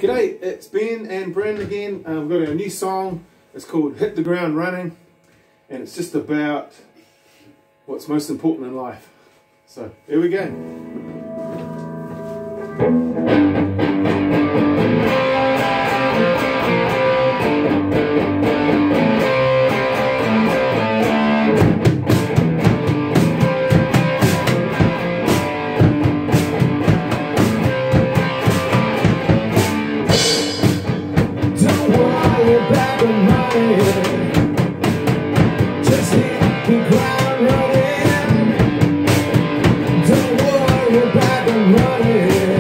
G'day, it's Ben and Bryn again. We've got our new song. It's called Hit the Ground Running, and it's just about what's most important in life. So here we go. About the money, just hit the ground running. Don't worry about the money,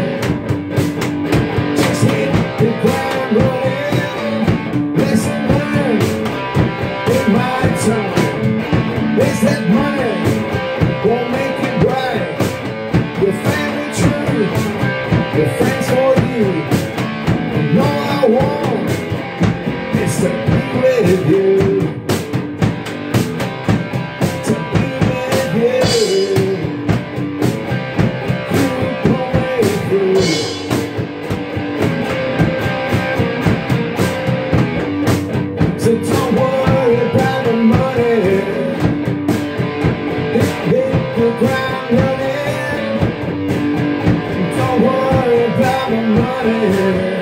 just hit the ground running. Lesson learned in my time is that money won't make it right. Your family true, your friends for you, and all I want is to be with you, to be with you, keep away through. So don't worry about the money, hit the ground running. Don't worry about the money.